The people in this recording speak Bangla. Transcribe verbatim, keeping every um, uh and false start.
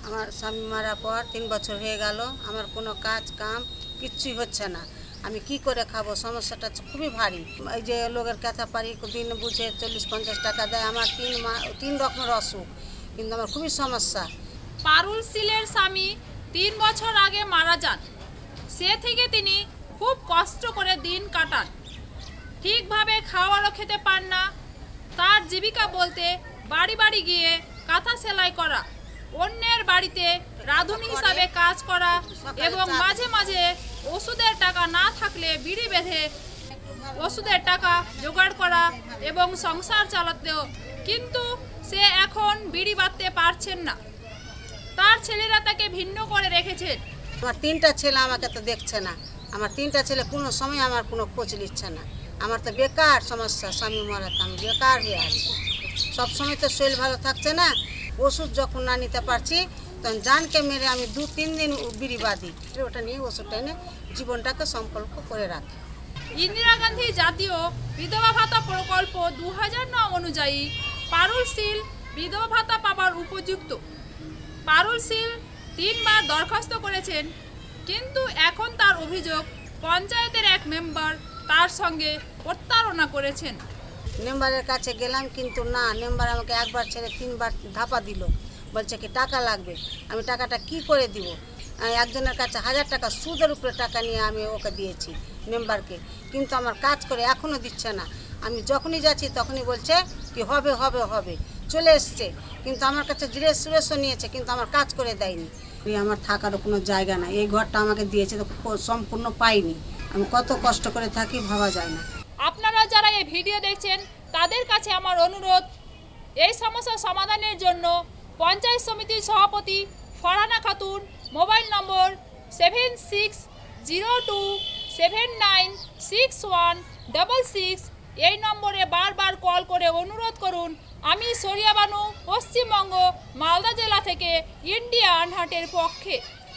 আমার স্বামী মারা পর তিন বছর হয়ে গেল, আমার কোনো কাজ কাম কিচ্ছুই হচ্ছে না। আমি কি করে খাবো? সমস্যাটা খুবই ভারী। এই যে লোকের কাছা পারি দিন বুঝে চল্লিশ পঞ্চাশ টাকা দেয়, আমার তিন মা তিন রকমের অসুখ, কিন্তু আমার খুবই সমস্যা। পারুল শীলের স্বামী তিন বছর আগে মারা যান। সে থেকে তিনি খুব কষ্ট করে দিন কাটান, ঠিকভাবে খাওয়ারও খেতে পান না। তার জীবিকা বলতে বাড়ি বাড়ি গিয়ে কাঁথা সেলাই করা, অন্যের বাড়িতে রাঁধুনি হিসাবে কাজ করা এবং মাঝে মাঝে ওষুধের টাকা না থাকলে বিড়ি বেঁধে ওষুধের টাকা জোগাড় করা এবং সংসার চালাতেও। কিন্তু সে এখন বিড়ি বাঁধতে পারছেন না। তার ছেলেরা তাকে ভিন্ন করে রেখেছেন। আমার তিনটা ছেলে আমাকে তো দেখছে না, আমার তিনটা ছেলে কোনো সময় আমার কোনো খোঁজ নিচ্ছে না। আমার তো বেকার সমস্যা, স্বামী মরাতে আমি বেকার হয়ে আছি। সবসময় তো শরীর ভালো থাকছে না, ওষুধ যখন না নিতে পারছি তখন জানকে মেরে আমি দু তিন দিন বিড়ি বাঁধি, ওটা নিয়ে ওষুধটা এনে জীবনটাকে সংকল্প করে রাখি। ইন্দিরা গান্ধী জাতীয় বিধবা ভাতা প্রকল্প দু হাজার নয় অনুযায়ী পারুল শীল বিধবা ভাতা পাবার উপযুক্ত। পারুল শীল তিনবার দরখাস্ত করেছেন, কিন্তু এখন তার অভিযোগ পঞ্চায়েতের এক মেম্বার তার সঙ্গে প্রতারণা করেছেন। মেম্বারের কাছে গেলাম, কিন্তু না, মেম্বার আমাকে একবার ছেড়ে তিনবার ধাপা দিল, বলছে কি টাকা লাগবে। আমি টাকাটা কি করে দিব? একজনের কাছে হাজার টাকা সুদের উপরে টাকা নিয়ে আমি ওকে দিয়েছি মেম্বারকে, কিন্তু আমার কাজ করে এখনও দিচ্ছে না। আমি যখনই যাচ্ছি তখনই বলছে কি হবে হবে হবে, চলে এসছে, কিন্তু আমার কাছে ড্রেস সুরেশও নিয়েছে, কিন্তু আমার কাজ করে দেয়নি। আমার থাকারও কোনো জায়গা নাই, এই ঘরটা আমাকে দিয়েছে তো সম্পূর্ণ পাইনি। আমি কত কষ্ট করে থাকি ভাবা যায় না। আপনারা যারা এই ভিডিও দেখছেন তাদের কাছে আমার অনুরোধ, এই সমস্যার সমাধানের জন্য পঞ্চায়েত সমিতির সভাপতি Farhana Khatun mobile number seven six zero two seven nine six one double six এই নম্বরে বারবার কল করে অনুরোধ করুন। আমি সোরিয়া বানু, পশ্চিমবঙ্গ, মালদা জেলা থেকে ইন্ডিয়া আনহার্টের পক্ষে।